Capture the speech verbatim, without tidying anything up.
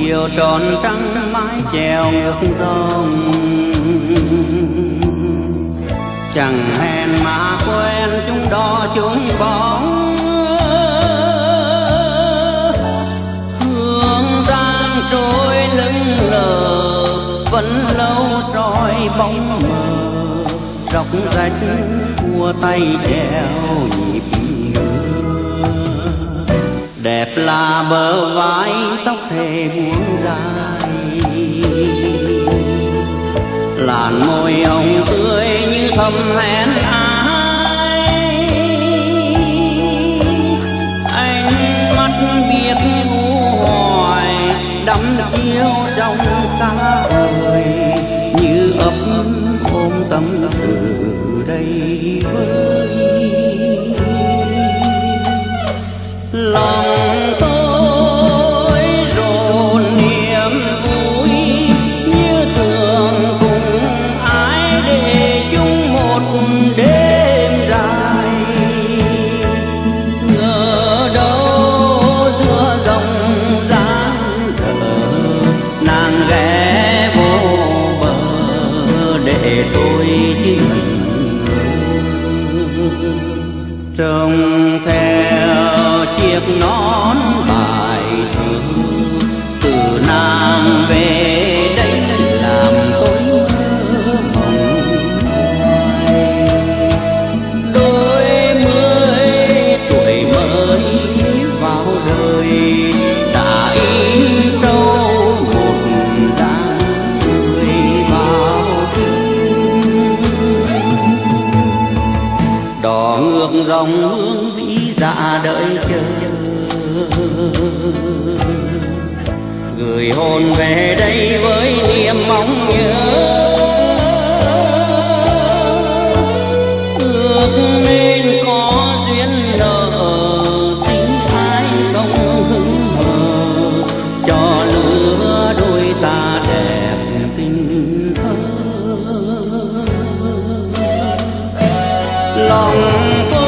chiều tròn trăng mái chèo ngược dòng. Chẳng hẹn mà quen chúng đo chúng bóng, hương giang trôi lững lờ vẫn lâu soi bóng mờ. Róc rách cua tay chèo nhịp ngựa, đẹp là bờ vai tóc thề buông dài. Làn môi hồng tươi như thầm hẹn ai, ánh mắt biết u hoài đắm chiêu trong xa vời, như ấp ôm tâm sự đây với lòng tôi rộn niềm vui, như tưởng cùng ai để chung một đêm dài. Ngờ đâu giữa dòng dáng dở nàng ghé vô bờ để tôi chỉ mình trông theo chiếc nón bài thơ. Từ nàng về đây làm tôi mơ mộng hoài. Đôi mươi tuổi mới vào đời đã in sâu một dáng người vào tim. Đò ngược dòng hương vĩ dạ đợi chờ, gửi hồn về đây với niềm mong nhớ. Ước nên có duyên nợ xin ai không hững hờ, cho lứa đôi ta đẹp tình thơ. Lòng